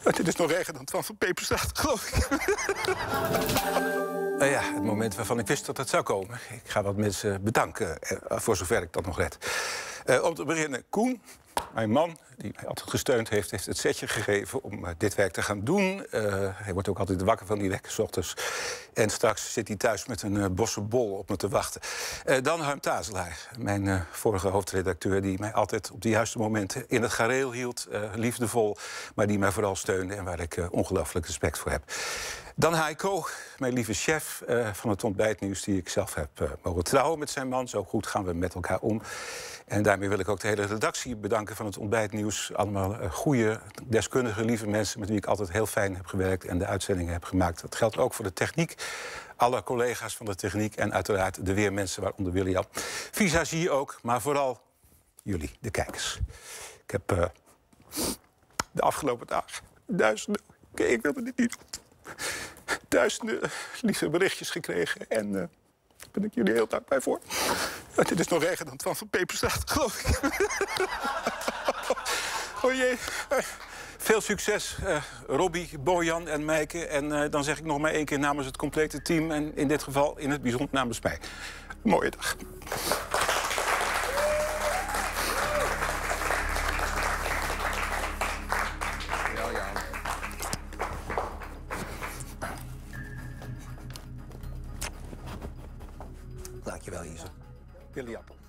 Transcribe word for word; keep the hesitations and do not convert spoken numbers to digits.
Dit is nog erger dan Twan van Peperstraat, geloof ik. Uh, ja, het moment waarvan ik wist dat het zou komen. Ik ga wat mensen bedanken, uh, voor zover ik dat nog red. Uh, om te beginnen, Koen, mijn man, die mij altijd gesteund heeft... heeft het setje gegeven om uh, dit werk te gaan doen. Uh, hij wordt ook altijd wakker van die wekker 's ochtends. En straks zit hij thuis met een uh, bossenbol op me te wachten. Uh, dan Harm Tazelaar, mijn uh, vorige hoofdredacteur... die mij altijd op de juiste momenten in het gareel hield. Uh, liefdevol, maar die mij vooral steunde... en waar ik uh, ongelooflijk respect voor heb. Dan Heiko, mijn lieve chef uh, van het ontbijtnieuws... die ik zelf heb uh, mogen trouwen met zijn man. Zo goed gaan we met elkaar om. En daarmee wil ik ook de hele redactie bedanken van het ontbijtnieuws. Allemaal uh, goede, deskundige, lieve mensen... met wie ik altijd heel fijn heb gewerkt en de uitzendingen heb gemaakt. Dat geldt ook voor de techniek. Alle collega's van de techniek en uiteraard de weermensen, waaronder William. Visagie ook, maar vooral jullie, de kijkers. Ik heb uh, de afgelopen dagen duizenden... ik wilde dit niet doen. Duizenden lieve berichtjes gekregen en uh, daar ben ik jullie heel dankbaar voor. Uh, dit is nog erger dan Twan van Peperstraat, geloof ik. Oh jee. Uh, veel succes, uh, Robbie, Bojan en Meike. En uh, dan zeg ik nog maar één keer namens het complete team... en in dit geval in het bijzonder namens mij. Een mooie dag. Dankjewel, Ize. Willy Appel.